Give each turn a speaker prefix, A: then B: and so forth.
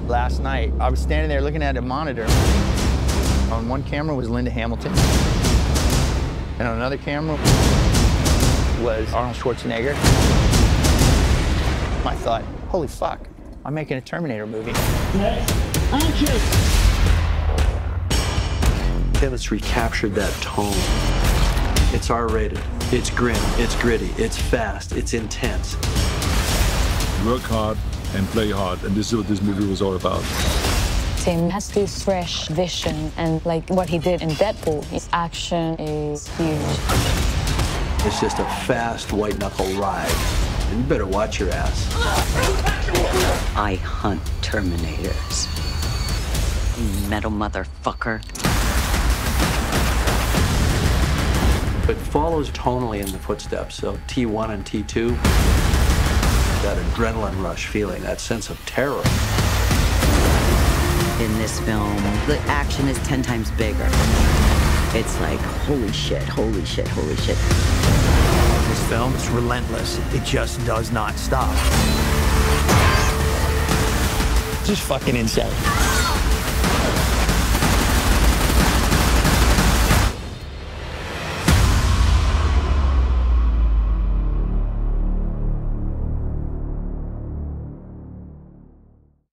A: Last night, I was standing there looking at a monitor. On one camera was Linda Hamilton. And on another camera was Arnold Schwarzenegger. I thought, holy fuck, I'm making a Terminator movie.
B: It's recaptured that tone. It's R-rated, it's grim, it's gritty, it's fast, it's intense.
C: Work hard and play hard, and this is what this movie was all about.
D: Tim has this fresh vision, and like what he did in Deadpool, his action is huge.
B: It's just a fast, white-knuckle ride. And you better watch your ass.
E: I hunt Terminators. You metal motherfucker.
B: It follows tonally in the footsteps of T1 and T2. That adrenaline rush feeling, that sense of terror.
E: In this film, the action is 10 times bigger. It's like, holy shit, holy shit, holy shit.
A: This film is relentless. It just does not stop. Just fucking insane.